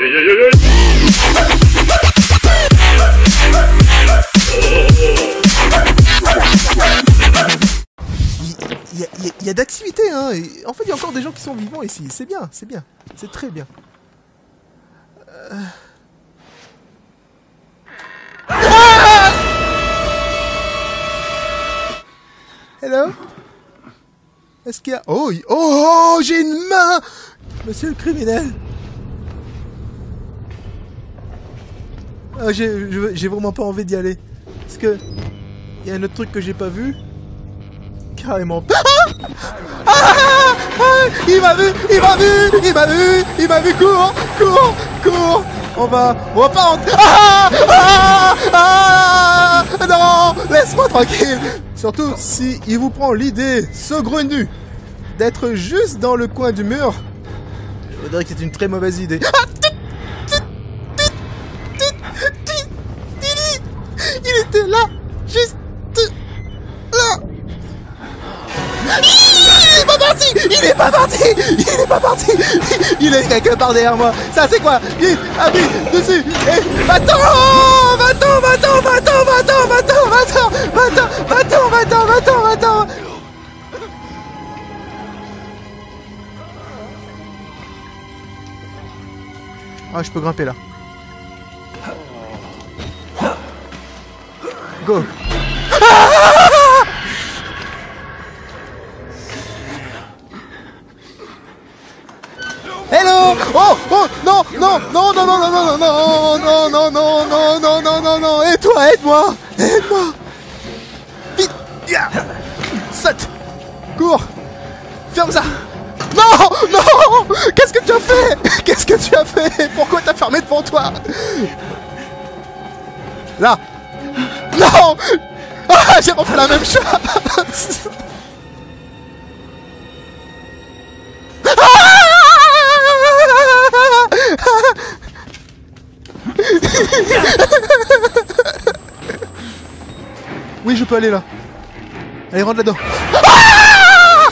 Il y a d'activité, hein. Et en fait, il y a encore des gens qui sont vivants ici. C'est bien, c'est bien. C'est très bien. Ah! Hello? Est-ce qu'il y a... Oh, oh, j'ai une main! Monsieur le criminel. Ah, j'ai vraiment pas envie d'y aller. Parce que... il y a un autre truc que j'ai pas vu. Carrément. Ah, ah, ah, il m'a vu, il m'a vu, il m'a vu, il m'a vu, cours, cours, cours. On va pas rentrer. Ah, ah, ah, non, laisse-moi tranquille. Surtout si il vous prend l'idée saugrenue d'être juste dans le coin du mur. Je dirais que c'est une très mauvaise idée. Ah, il était là, juste là. Il est pas parti! Il est pas parti! Il est pas parti! Il est quelque part derrière moi! Ça c'est quoi? Vite! Appuie dessus! Et va-t'en! Va-t'en! Va-t'en! Va-t'en! Va-t'en! Va-t'en! Va-t'en! Va-t'en! Va-t'en! Va-t'en! Va-t'en! Va-t'en! Ah, je peux grimper là. Go! Hello! Oh! Oh! Non! Non! Non! Non! Non! Non! Non! Non! Non! Non! Non! Non! Non! Non! Non! Non! Et toi, aide-moi! Aide-moi! Vite! Saute! Cours! Ferme ça! Non! Non! Qu'est-ce que tu as fait? Qu'est-ce que tu as fait? Pourquoi t'as fermé devant toi? Là! Non! Ah! J'ai refait la même chose! Oui, je peux aller là. Allez, rentre là-dedans. Ah!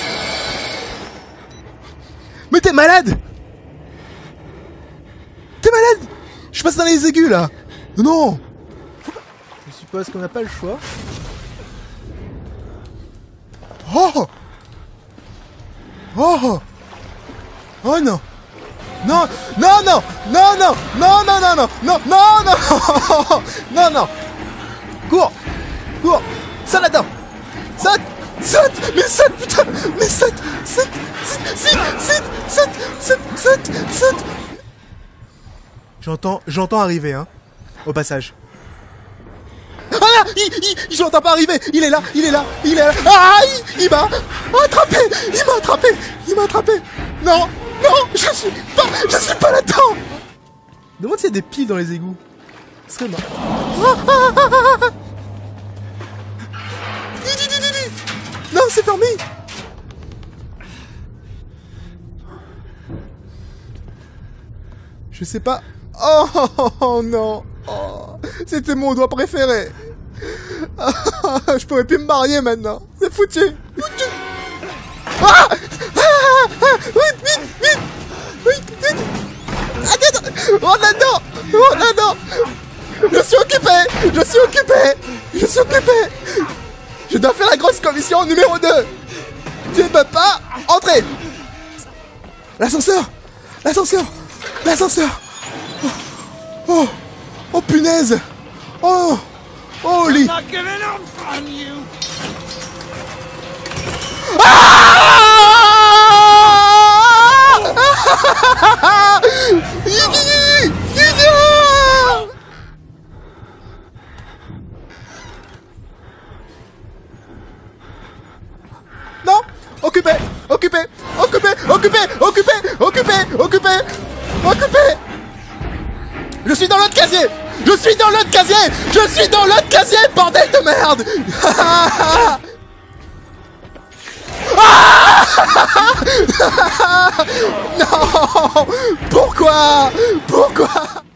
Mais t'es malade! T'es malade! Je passe dans les aigus là. Non! Je suppose qu'on n'a pas le choix. Oh! Oh! Oh non! Non, non, non, non, non, non, non, non, non, non, non, non, non, non, cours, cours, saute là-dedans, saute, saute, mais saute, putain, mais saute, saute, saute, saute, saute, saute, saute. J'entends arriver, hein, au passage. Ah, je l'entends pas arriver, il est là, il est là, il est là, ah, il m'a attrapé, il m'a attrapé, il m'a attrapé, non. Non, je suis pas là-dedans. Demande s'il y a des piles dans les égouts. Ce serait marrant. Non, c'est fermé. Je sais pas. Oh non. Oh, c'était mon doigt préféré. Je pourrais plus me marier maintenant. C'est foutu. Foutu. Ah! Vite, vite, vite! Vite, vite! Attends! Oh là-dedans! Oh là-dedans! Je suis occupé! Je suis occupé! Je suis occupé! Je dois faire la grosse commission numéro 2! Tu ne peux pas entrer! L'ascenseur! L'ascenseur! L'ascenseur! Oh! Oh! Oh punaise! Oh! Oh lit! Non! Occupé! Occupé! Occupé! Occupé! Occupé! Occupé! Occupé! Occupé! Je suis dans l'autre casier! Je suis dans l'autre casier! Je suis dans l'autre casier, bordel de merde! Ah! Non! Pourquoi? Pourquoi?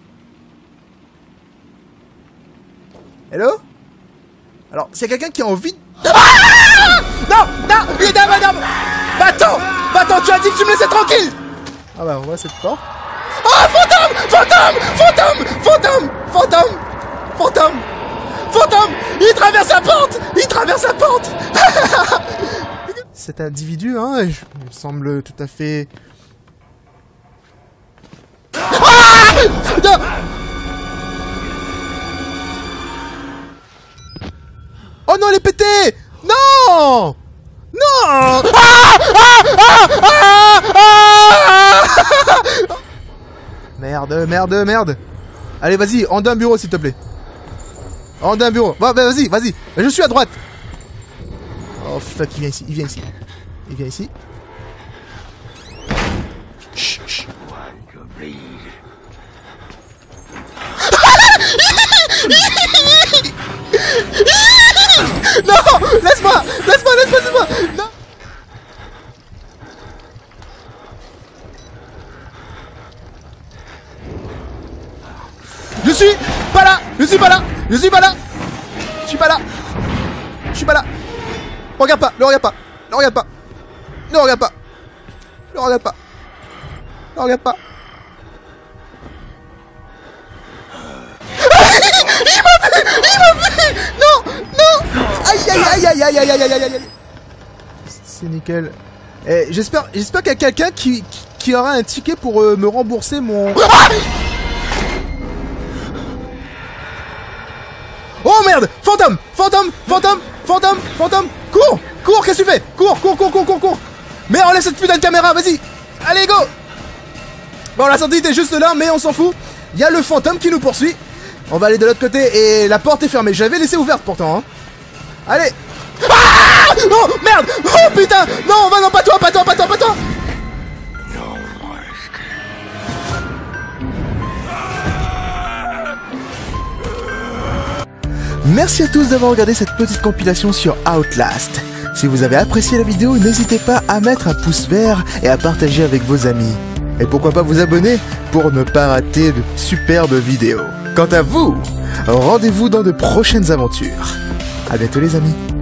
Hello? Alors, s'il y a quelqu'un qui a envie de... Ah! Non! Non! Il est madame! Va-t'en! Va-t'en, tu as dit que tu me laissais tranquille! Ah bah, on voit cette porte. Oh, fantôme! Fantôme! Fantôme! Fantôme! Fantôme! Fantôme! Fantôme! Il traverse la porte! Il traverse la porte! Cet individu, hein, il me semble tout à fait... Ah! Non! Oh non, elle est pétée! Non! Non! Ah! Ah! Ah! Ah! Ah! Merde, merde, merde. Allez, vas-y, en d'un bureau, s'il te plaît. En d'un bureau. Bah, vas-y, vas-y. Je suis à droite. Oh, fuck, il vient ici, il vient ici. Il vient ici. Chut, chut. Non! Laisse-moi! Laisse-moi, laisse-moi, laisse-moi! Non! Je suis pas là! Je suis pas là! Je suis pas là! Je suis pas là! Je suis pas là! Regarde pas! Ne regarde pas! Ne regarde pas! Ne regarde pas! Ne regarde pas! Ne regarde pas! Il m'a vu! Il m'a vu! Non! Non! Aïe aïe aïe aïe aïe aïe aïe aïe aïe! C'est nickel. Eh, j'espère qu'il y a quelqu'un qui aura un ticket pour me rembourser mon... Ah! Oh merde! Fantôme! Fantôme! Fantôme! Fantôme! Fantôme! Cours! Cours! Qu'est-ce que tu fais? Cours! Cours! Cours! Cours! Cours! Cours! Mais enlève cette putain de caméra! Vas-y! Allez, go! Bon, la sortie était juste là, mais on s'en fout. Il y a le fantôme qui nous poursuit. On va aller de l'autre côté et la porte est fermée. J'avais laissé ouverte pourtant, hein. Allez! Ah! Oh merde! Oh putain! Non, non, pas toi, pas toi, pas toi, pas toi! Merci à tous d'avoir regardé cette petite compilation sur Outlast. Si vous avez apprécié la vidéo, n'hésitez pas à mettre un pouce vert et à partager avec vos amis. Et pourquoi pas vous abonner pour ne pas rater de superbes vidéos. Quant à vous, rendez-vous dans de prochaines aventures. À bientôt les amis.